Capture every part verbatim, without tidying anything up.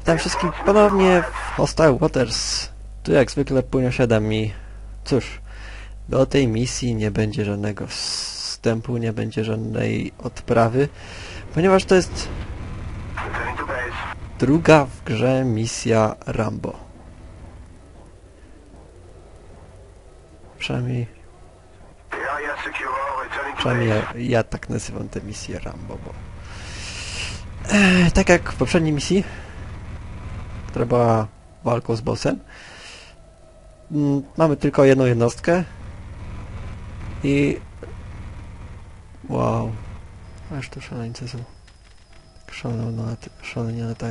Witam wszystkich ponownie w Hostile Waters. Tu jak zwykle Punio siedem i cóż, do tej misji nie będzie żadnego wstępu, nie będzie żadnej odprawy, ponieważ to jest druga w grze misja Rambo. Przynajmniej, przynajmniej ja, ja tak nazywam tę misję Rambo, bo e, tak jak w poprzedniej misji, która była walką z bossem, m, mamy tylko jedną jednostkę i wow, aż tu szaleńce są, tak szalone, szalenie latają.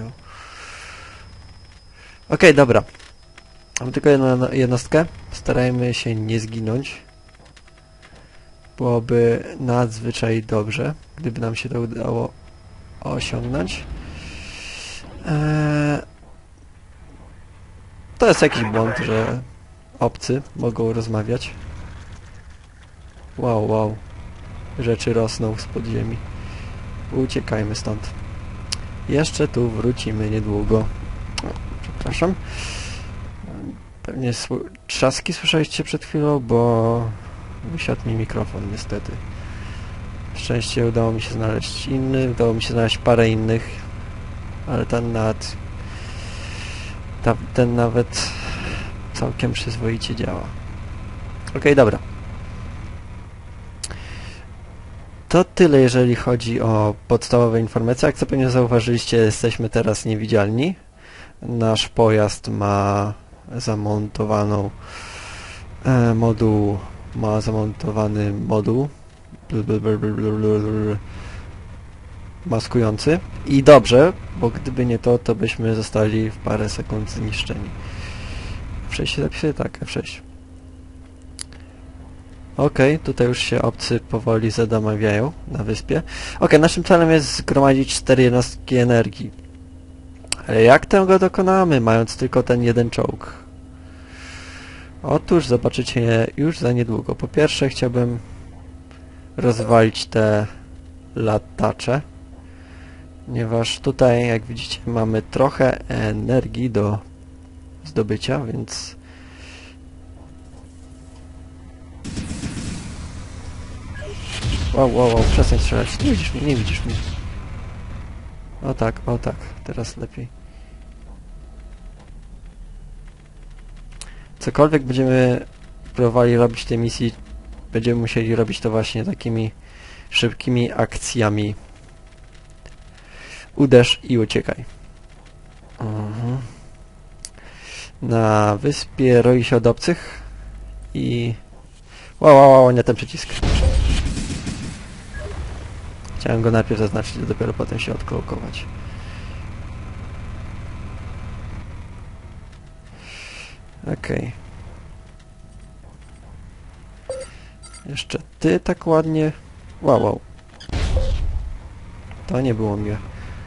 Okej, okay, dobra, mamy tylko jedną jednostkę, starajmy się nie zginąć. Byłoby nadzwyczaj dobrze, gdyby nam się to udało osiągnąć. Eee, to jest jakiś błąd, że obcy mogą rozmawiać. Wow, wow. Rzeczy rosną z podziemi. Uciekajmy stąd. Jeszcze tu wrócimy niedługo. O, przepraszam. Pewnie trzaski słyszeliście przed chwilą, bo wysiadł mi mikrofon niestety. Szczęście udało mi się znaleźć inny, udało mi się znaleźć parę innych, ale ten nawet ta, ten nawet całkiem przyzwoicie działa. Okej, okay, dobra. To tyle, jeżeli chodzi o podstawowe informacje. Jak co pewnie zauważyliście, jesteśmy teraz niewidzialni. Nasz pojazd ma zamontowaną e, moduł, ma zamontowany moduł maskujący. I dobrze, bo gdyby nie to, to byśmy zostali w parę sekund zniszczeni. F sześć się zapisuje? Tak, F sześć. Okej, okay, tutaj już się obcy powoli zadomawiają na wyspie. Okej, okay, naszym celem jest zgromadzić cztery jednostki energii. Ale jak tego dokonamy, mając tylko ten jeden czołg? Otóż zobaczycie je już za niedługo. Po pierwsze chciałbym rozwalić te latacze, ponieważ tutaj, jak widzicie, mamy trochę energii do zdobycia, więc wow, wow, wow, przestań strzelać. Nie widzisz mnie, nie widzisz mnie. O tak, o tak, teraz lepiej. Cokolwiek będziemy próbowali robić w tej misji, będziemy musieli robić to właśnie takimi szybkimi akcjami. Uderz i uciekaj. Mhm. Na wyspie roi się od obcych i wow, wow, wow, nie ten przycisk. Chciałem go najpierw zaznaczyć, a dopiero potem się odklokować. Okej. Okay. Jeszcze ty tak ładnie. Wow, wow. To nie było miłe.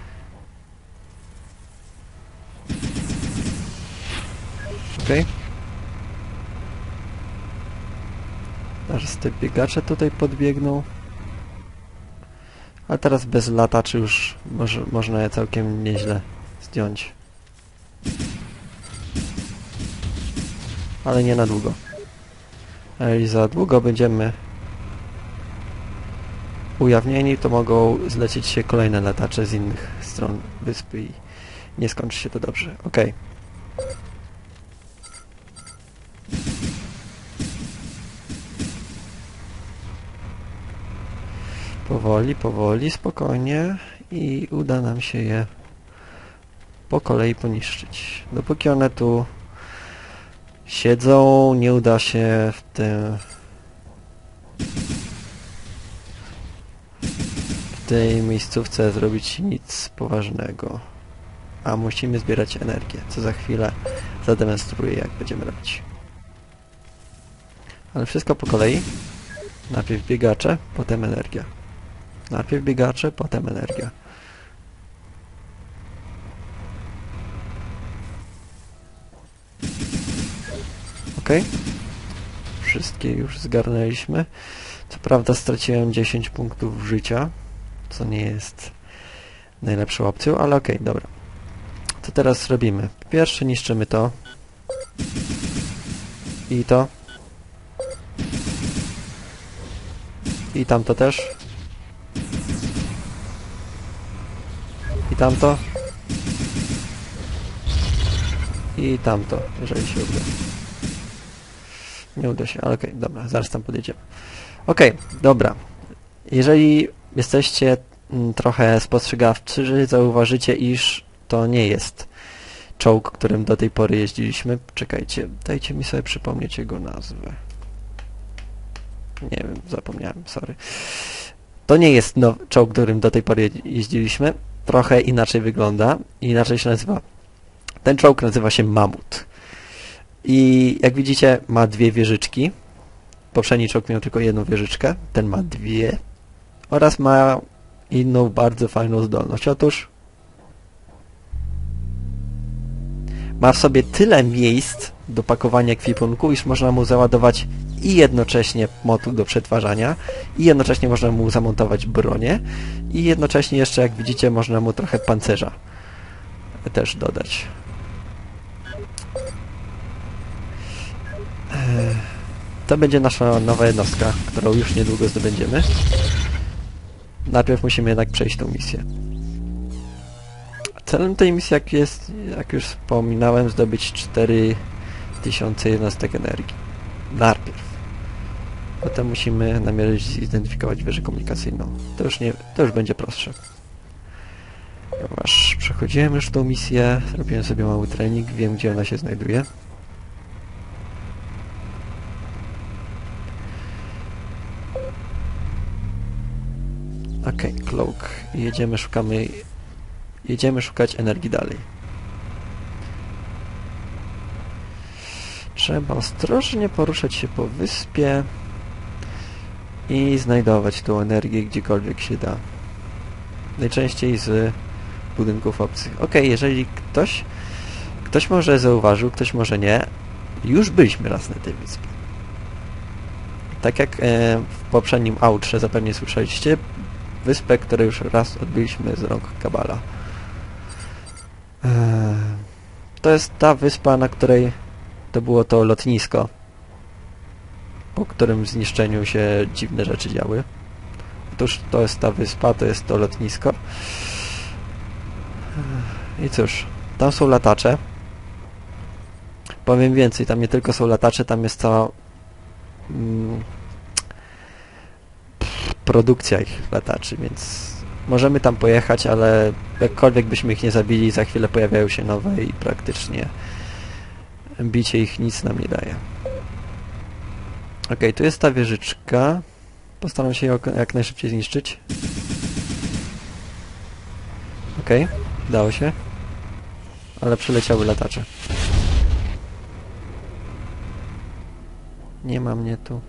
Okej. Okay. Zaraz te biegacze tutaj podbiegną. A teraz bez lataczy już może, można je całkiem nieźle zdjąć. Ale nie na długo. A jeżeli za długo będziemy ujawnieni, to mogą zlecieć się kolejne latacze z innych stron wyspy i nie skończy się to dobrze. Okej. Powoli, powoli, spokojnie i uda nam się je po kolei poniszczyć. Dopóki one tu siedzą, nie uda się w tym w tej miejscówce zrobić nic poważnego. A musimy zbierać energię, co za chwilę zademonstruję, jak będziemy robić. Ale wszystko po kolei. Najpierw biegacze, potem energia. Najpierw biegacze, potem energia. Okej. Okay. Wszystkie już zgarnęliśmy. Co prawda straciłem dziesięć punktów życia, co nie jest najlepszą opcją, ale okej, okay, dobra. To co teraz robimy? Pierwsze niszczymy to. I to. I tamto też. I tamto. I tamto, jeżeli się uda. Nie uda się, ale okej, okay, dobra, zaraz tam podjedziemy. Okej, okay, dobra. Jeżeli jesteście m, trochę spostrzegawczy, zauważycie, iż to nie jest czołg, którym do tej pory jeździliśmy. Czekajcie, dajcie mi sobie przypomnieć jego nazwę. Nie wiem, zapomniałem, sorry. To nie jest now, czołg, którym do tej pory jeździliśmy. Trochę inaczej wygląda i inaczej się nazywa. Ten czołg nazywa się Mamut. I jak widzicie, ma dwie wieżyczki. Poprzedni czołg miał tylko jedną wieżyczkę, ten ma dwie. Oraz ma inną bardzo fajną zdolność. Otóż ma w sobie tyle miejsc do pakowania ekwipunku, iż można mu załadować i jednocześnie moduł do przetwarzania, i jednocześnie można mu zamontować bronię, i jednocześnie jeszcze, jak widzicie, można mu trochę pancerza też dodać. To będzie nasza nowa jednostka, którą już niedługo zdobędziemy. Najpierw musimy jednak przejść tą misję. Celem tej misji, jak jest, jak już wspominałem, zdobyć cztery tysiące jednostek energii. Najpierw. Potem musimy namierzyć i zidentyfikować wieżę komunikacyjną. To już, nie, to już będzie prostsze. Ponieważ przechodziłem już tą misję, zrobiłem sobie mały trening, wiem, gdzie ona się znajduje. Okej, okay, cloak. Jedziemy, szukamy... Jedziemy szukać energii dalej. Trzeba ostrożnie poruszać się po wyspie i znajdować tą energię gdziekolwiek się da. Najczęściej z budynków obcych. Ok, jeżeli ktoś ktoś może zauważył, ktoś może nie, już byliśmy raz na tej wyspie. Tak jak e, w poprzednim outrze zapewne słyszeliście, wyspę, którą już raz odbyliśmy z rąk Kabala. E, to jest ta wyspa, na której to było to lotnisko, po którym zniszczeniu się dziwne rzeczy działy. Otóż to jest ta wyspa, to jest to lotnisko. I cóż, tam są latacze. Powiem więcej, tam nie tylko są latacze, tam jest cała mm, produkcja ich lataczy, więc możemy tam pojechać, ale jakkolwiek byśmy ich nie zabili, za chwilę pojawiają się nowe i praktycznie bicie ich nic nam nie daje. Ok, tu jest ta wieżyczka. Postaram się ją jak najszybciej zniszczyć. Ok, dało się. Ale przyleciały latacze. Nie ma mnie tu.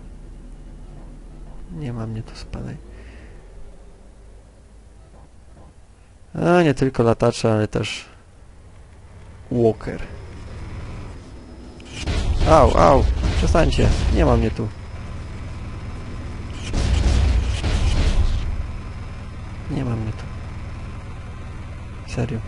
Nie ma mnie tu, spadaj. A nie tylko latacze, ale też Walker. Au, au, przestańcie, nie ma mnie tu. Nie ma mnie tu. Serio.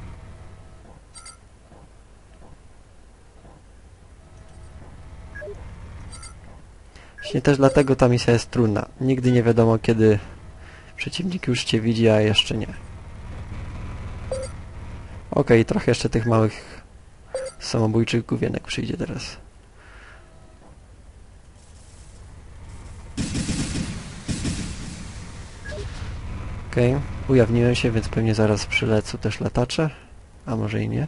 Właśnie też dlatego ta misja jest trudna. Nigdy nie wiadomo, kiedy przeciwnik już cię widzi, a jeszcze nie. Okej, okay, trochę jeszcze tych małych samobójczych główienek przyjdzie teraz. Okej, okay, ujawniłem się, więc pewnie zaraz przylecą też latacze, a może i nie.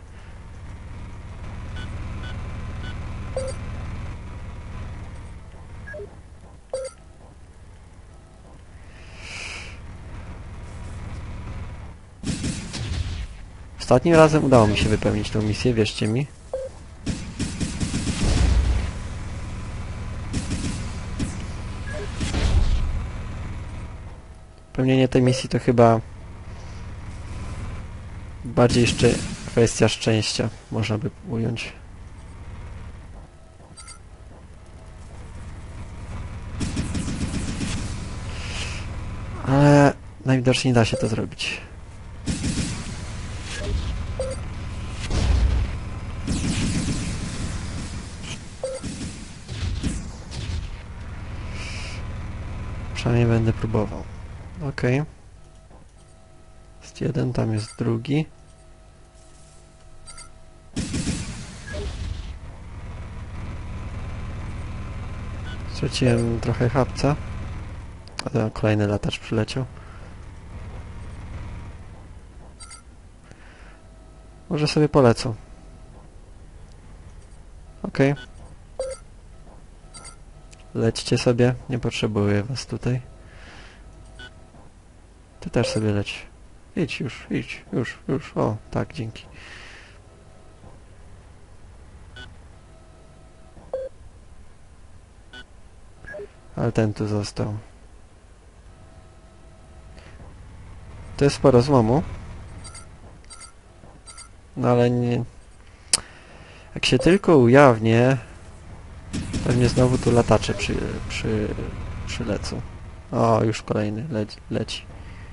Ostatnim razem udało mi się wypełnić tę misję, wierzcie mi. Pełnienie tej misji to chyba bardziej jeszcze kwestia szczęścia, można by ująć. Ale najwidoczniej da się to zrobić. Przynajmniej będę próbował. Okej. Okay. Jest jeden, tam jest drugi. Straciłem trochę chapca. A kolejny latacz przyleciał. Może sobie polecą. Okej. Okay. Lećcie sobie, nie potrzebuję was tutaj. Ty też sobie leć. Idź już, idź, już, już. O, tak, dzięki. Ale ten tu został. To jest sporo złomu. No ale nie... Jak się tylko ujawnię, pewnie znowu tu latacze przy, przy, przylecą. O, już kolejny leci. leci.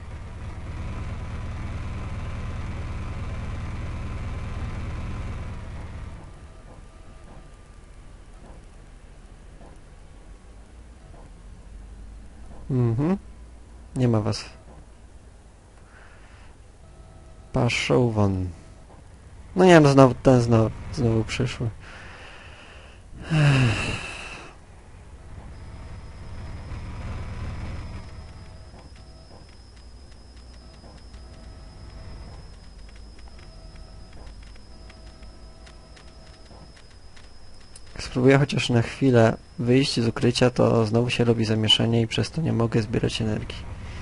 Mhm. Nie ma was. Paszą won. No nie wiem, znowu ten znowu, znowu przyszły. Spróbuję chociaż na chwilę wyjść z ukrycia, to znowu się robi zamieszanie i przez to nie mogę zbierać energii.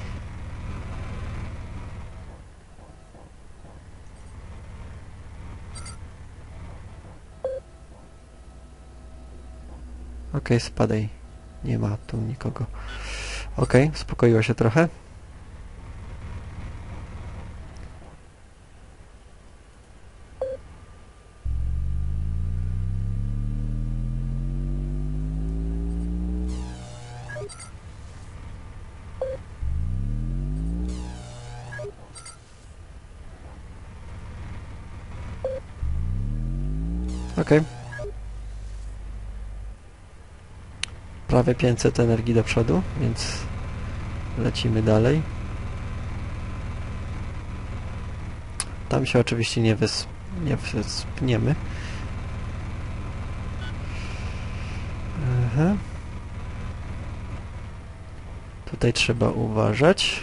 Okej, okay, spadaj. Nie ma tu nikogo. Okej, okay, uspokoiło się trochę. Okej. Okay. Prawie pięćset energii do przodu, więc lecimy dalej. Tam się oczywiście nie, wysp nie wyspniemy. Aha. Tutaj trzeba uważać.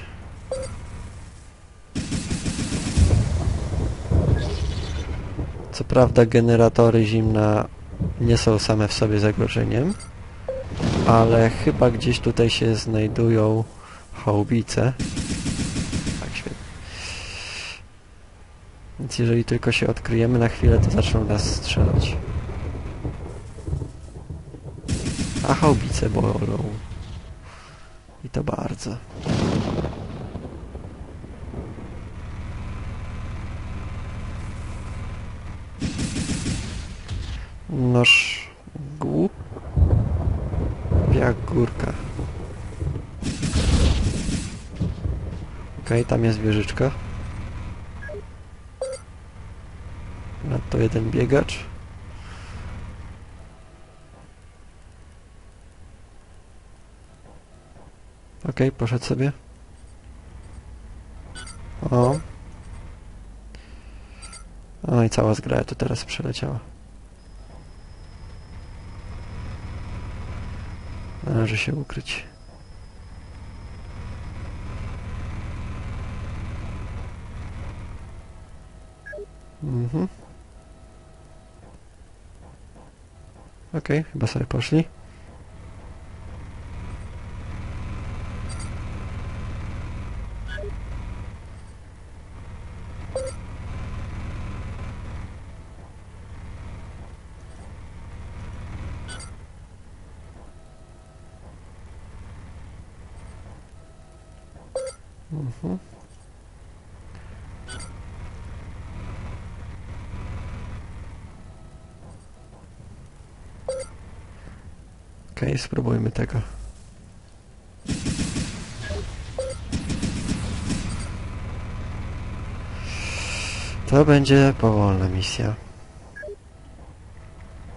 Co prawda generatory zimna nie są same w sobie zagrożeniem, ale chyba gdzieś tutaj się znajdują haubice. Tak, świetnie. Więc jeżeli tylko się odkryjemy na chwilę, to zaczną nas strzelać. A haubice bolą. I to bardzo. Noż głupia górka. Okej, okay, tam jest wieżyczka. Nadto jeden biegacz. Okej, okay, poszedł sobie. O. O i cała zgraja tu teraz przeleciała. Należy się ukryć. Mhm. Okej, okay, chyba sobie poszli. Mhm. Okej, okay, spróbujmy tego. To będzie powolna misja.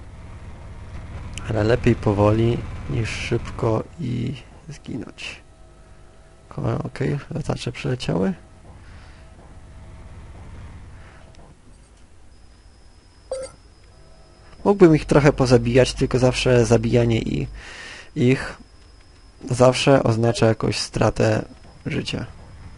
Ale lepiej powoli niż szybko i zginąć. O, okej, okay. Latacze przyleciały. Mógłbym ich trochę pozabijać, tylko zawsze zabijanie i ich zawsze oznacza jakąś stratę życia.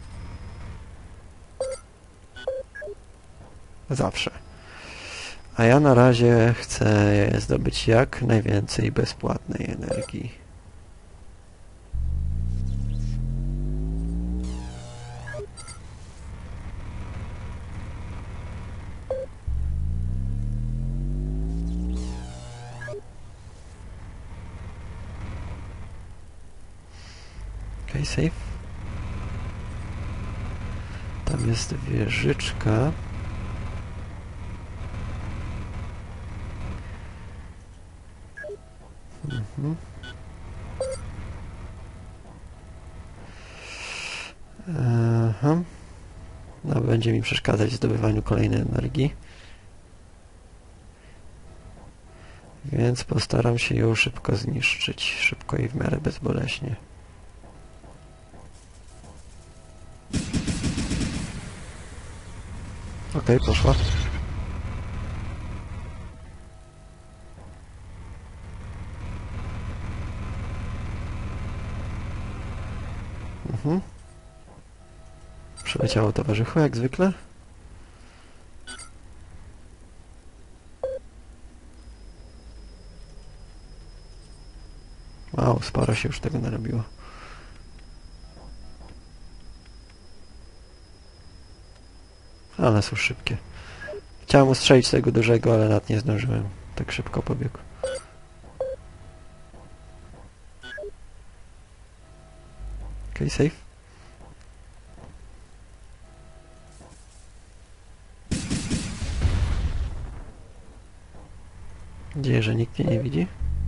Zawsze. A ja na razie chcę zdobyć jak najwięcej bezpłatnej energii. Okej, safe. Tam jest wieżyczka. Mhm. Aha. No, będzie mi przeszkadzać w zdobywaniu kolejnej energii. Więc postaram się ją szybko zniszczyć. Szybko i w miarę bezboleśnie. Okej, okay, poszła. Mhm. Przyleciało towarzychu, jak zwykle. Wow, sporo się już tego narobiło. Ale są szybkie. Chciałem ustrzelić tego dużego, ale nawet nie zdążyłem. Tak szybko pobiegł. Okej, okay, safe. Mam nadzieję, że nikt mnie nie widzi.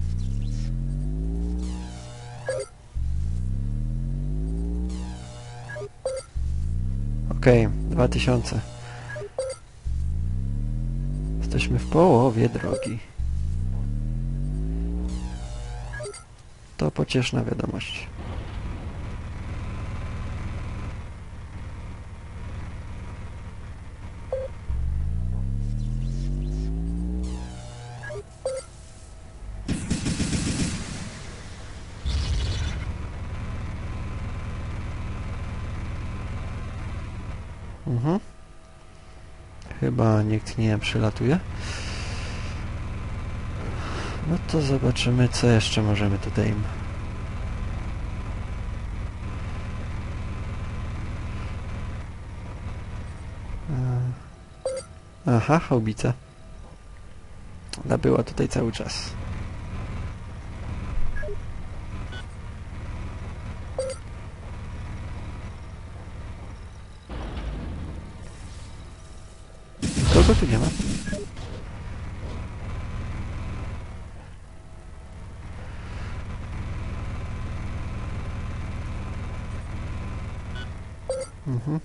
Okej, okay, dwa tysiące. Jesteśmy w połowie drogi. To pocieszna wiadomość. Mhm. Chyba nikt nie przylatuje. No to zobaczymy, co jeszcze możemy tutaj im... Aha, haubica. Ona była tutaj cały czas. Kogo tu nie ma? Mhm.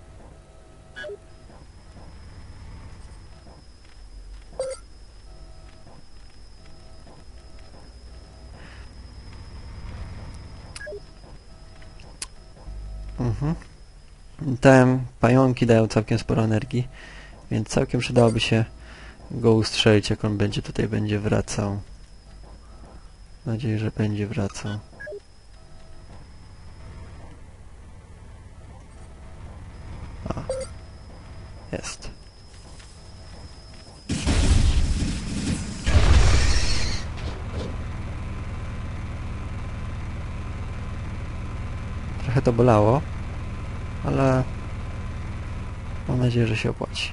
Mhm. Te pająki dają całkiem sporo energii, więc całkiem przydałoby się go ustrzelić, jak on będzie tutaj będzie wracał. Mam nadzieję, że będzie wracał. A. Jest. Trochę to bolało, ale mam nadzieję, że się opłaci.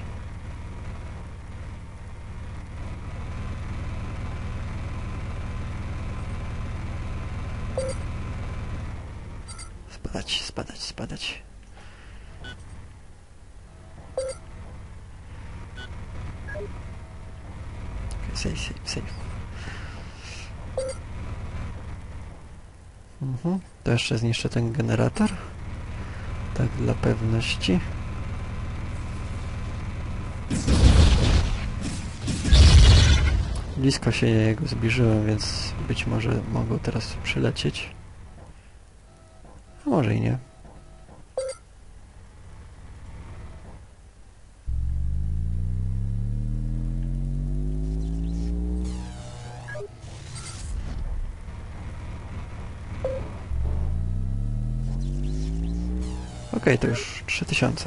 Spadać, spadać, spadać. Okay, safe, safe, safe. Mhm. To jeszcze zniszczę ten generator. Tak dla pewności. Blisko się jego zbliżyłem, więc być może mogą teraz przylecieć. A może i nie. Okej, to już trzy tysiące.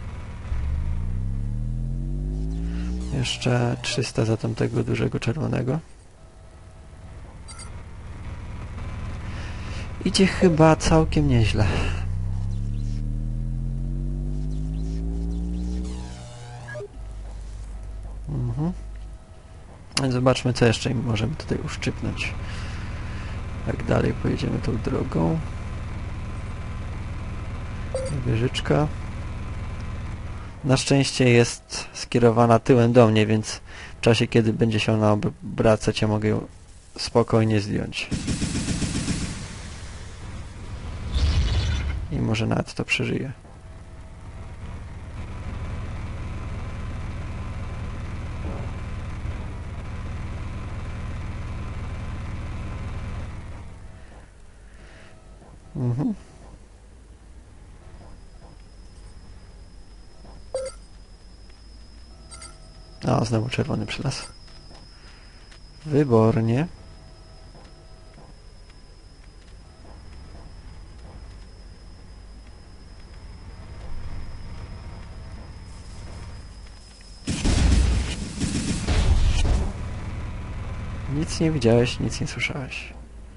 Jeszcze trzysta za tamtego dużego czerwonego. Idzie chyba całkiem nieźle. Mhm. Zobaczmy, co jeszcze im możemy tutaj uszczypnąć. Jak dalej pojedziemy tą drogą. Wieżyczka. Na szczęście jest skierowana tyłem do mnie, więc w czasie, kiedy będzie się ona obracać, ja mogę ją spokojnie zdjąć. I może nawet to przeżyje. Mhm. A, znowu czerwony przylas. Wybornie. Nic nie widziałeś, nic nie słyszałeś.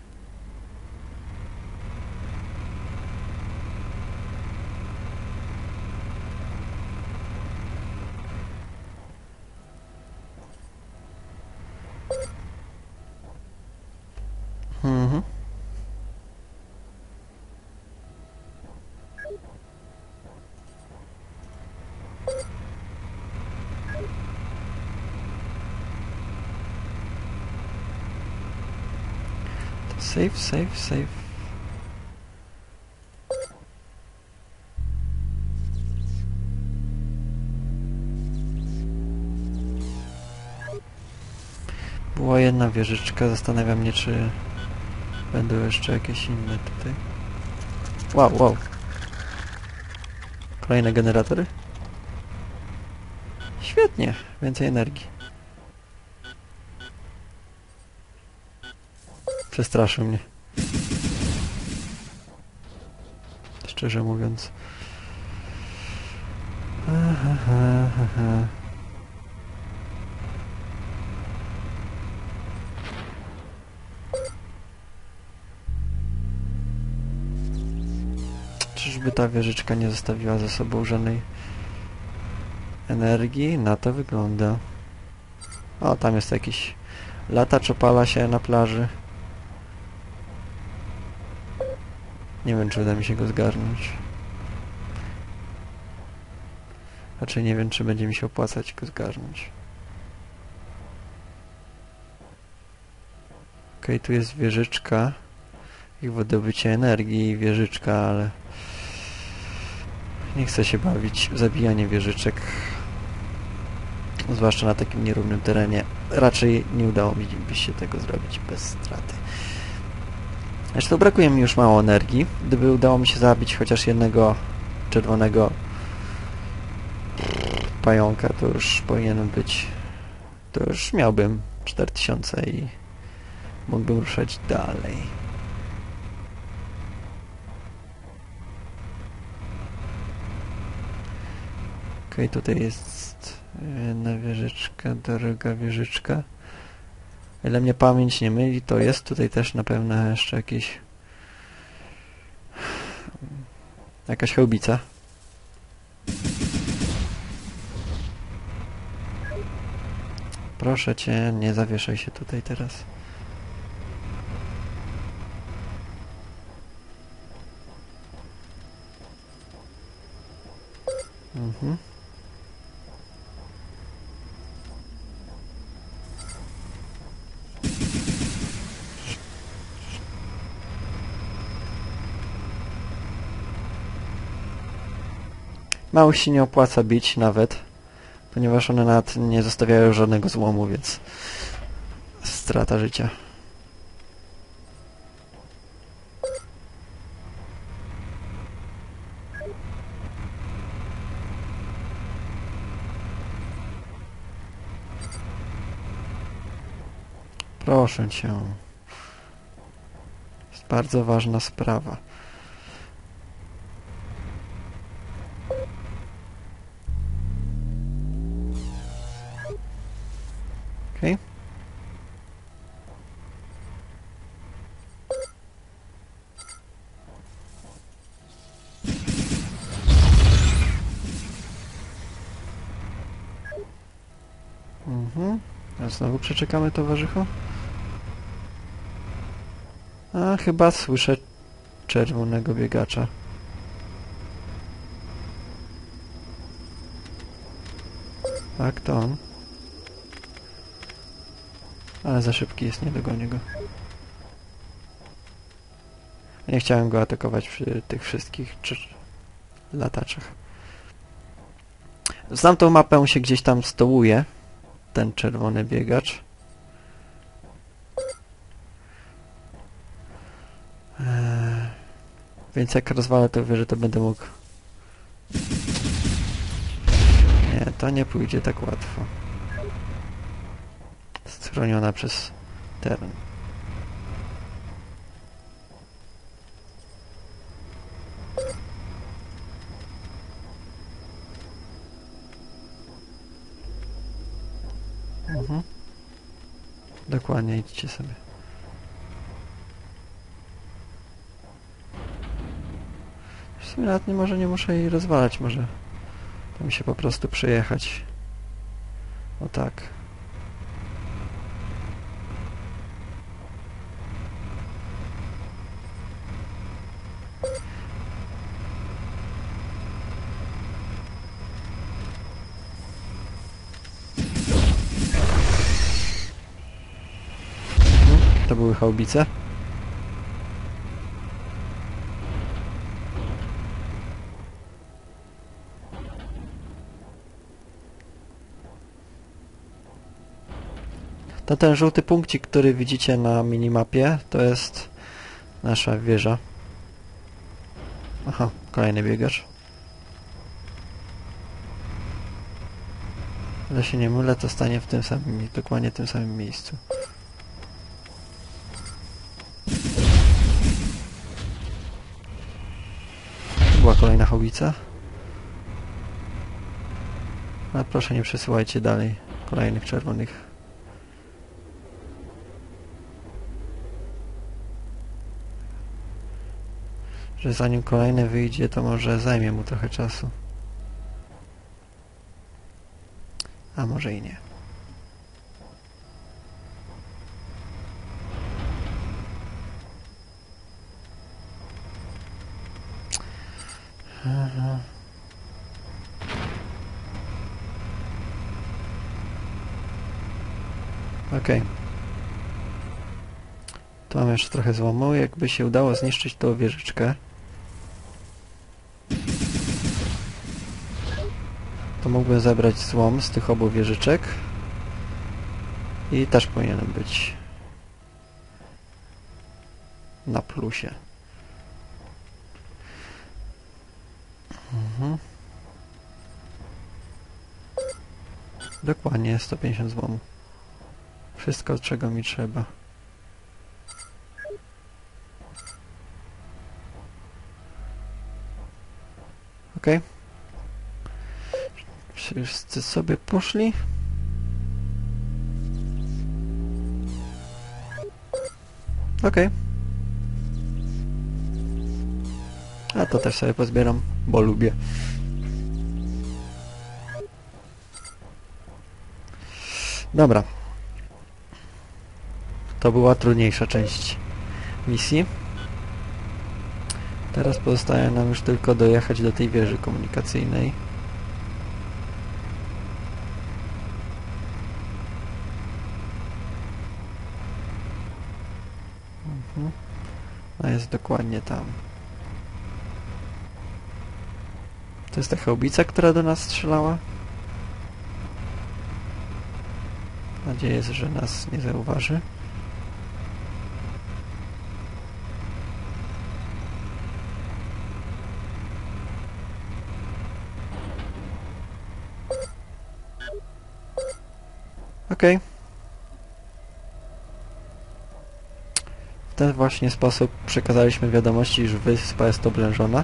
Mhm. To save, save, save. Była jedna wieżyczka, zastanawiam mnie, czy będą jeszcze jakieś inne tutaj. Wow, wow. Kolejne generatory? Świetnie, więcej energii. Przestraszył mnie. Szczerze mówiąc. Aha, aha, aha. Czyżby ta wieżyczka nie zostawiła za sobą żadnej energii? Na to wygląda. O, tam jest jakiś latacz, opala się na plaży. Nie wiem, czy uda mi się go zgarnąć. Raczej nie wiem, czy będzie mi się opłacać go zgarnąć. Okej, tu jest wieżyczka i wydobycie energii i wieżyczka, ale nie chcę się bawić w zabijanie wieżyczek. Zwłaszcza na takim nierównym terenie. Raczej nie udało mi się tego zrobić bez straty. Zresztą brakuje mi już mało energii. Gdyby udało mi się zabić chociaż jednego czerwonego pająka, to już powinienem być... To już miałbym cztery tysiące i mógłbym ruszać dalej. Okej, tutaj jest jedna wieżyczka, druga wieżyczka. O ile mnie pamięć nie myli, to jest tutaj też na pewno jeszcze jakieś... jakaś chełbica. Proszę cię, nie zawieszaj się tutaj teraz. Mhm. Małych się nie opłaca bić nawet, ponieważ one nawet nie zostawiają żadnego złomu, więc strata życia. Proszę cię. Jest bardzo ważna sprawa. Okej. Mhm. A znowu przeczekamy towarzychu? A chyba słyszę czerwonego biegacza. Tak, to on. Ale za szybki jest, nie dogonię go. Nie chciałem go atakować przy tych wszystkich lataczach. Znam tą mapę, on się gdzieś tam stołuje. Ten czerwony biegacz. Eee, więc jak rozwalę tę wieżę, to będę mógł... Nie, to nie pójdzie tak łatwo. Schroniona przez teren. Mhm. Dokładnie, idźcie sobie. W sumie nawet nie, może nie muszę jej rozwalać, może tam się po prostu przejechać. O tak. Mhm. To były haubice. To ten żółty punkcik, który widzicie na minimapie, to jest nasza wieża. Aha, kolejny biegacz. Ale się nie mylę, to stanie w tym samym, dokładnie tym samym miejscu. To była kolejna haubica. A proszę, nie przesyłajcie dalej kolejnych czerwonych. Że zanim kolejny wyjdzie, to może zajmie mu trochę czasu. A może i nie. Aha. Okej. Okay. Tu mam jeszcze trochę złomu. Jakby się udało zniszczyć tą wieżyczkę, to mógłbym zebrać złom z tych obu wieżyczek i też powinienem być na plusie. Mhm. Dokładnie sto pięćdziesiąt złomu. Wszystko, czego mi trzeba. Okej. Okay. Wszyscy sobie poszli. Okej. Okay. A to też sobie pozbieram, bo lubię. Dobra. To była trudniejsza część misji. Teraz pozostaje nam już tylko dojechać do tej wieży komunikacyjnej. Mhm. A jest dokładnie tam. To jest ta chałbica, która do nas strzelała? Mam nadzieję, że nas nie zauważy. Okej. Okay. W ten właśnie sposób przekazaliśmy wiadomości, iż wyspa jest oblężona.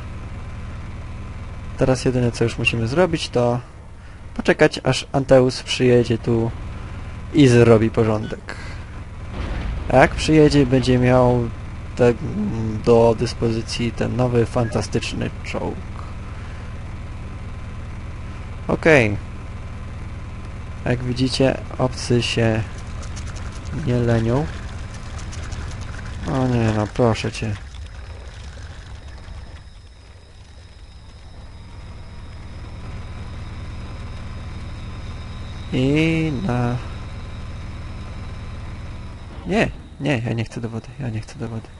Teraz jedyne, co już musimy zrobić, to poczekać, aż Anteus przyjedzie tu i zrobi porządek. A jak przyjedzie, będzie miał te, do dyspozycji ten nowy, fantastyczny czołg. Okej. Jak widzicie, obcy się nie lenią. O nie, no proszę cię. I na... Nie, nie, ja nie chcę do wody, ja nie chcę do wody.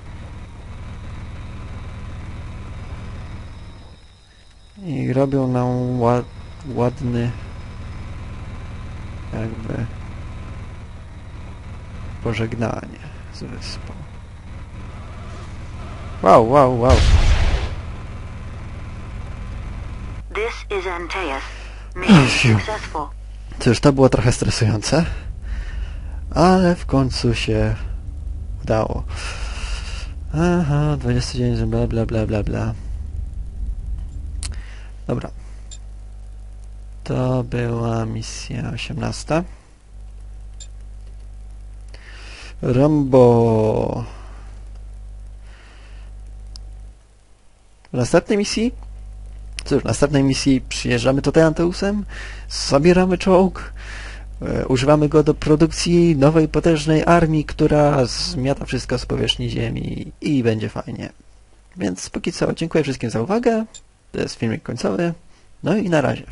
I robią nam ład, ładny jakby pożegnanie z wyspą. Wow, wow, wow. This is Antaeus. Mission successful. Cóż, to było trochę stresujące, ale w końcu się udało. Aha, dwudziesty dzień, bla bla bla bla bla. Dobra. To była misja osiemnasta. Rambo. W następnej misji? Cóż, w następnej misji przyjeżdżamy tutaj Antaeusem, zabieramy czołg, e, używamy go do produkcji nowej, potężnej armii, która zmiata wszystko z powierzchni ziemi i będzie fajnie. Więc póki co, dziękuję wszystkim za uwagę. To jest filmik końcowy. No i na razie.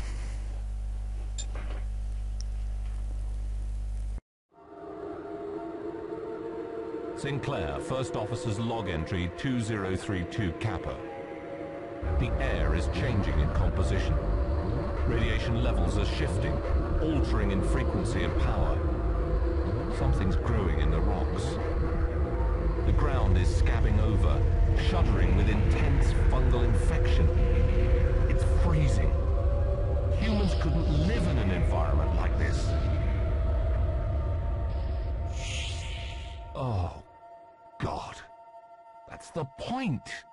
Sinclair, First Officer's log entry two zero three two Kappa. The air is changing in composition. Radiation levels are shifting, altering in frequency and power. Something's growing in the rocks. The ground is scabbing over, shuddering with intense fungal infection. It's freezing. Humans couldn't live in an environment like this. Oh, God. That's the point.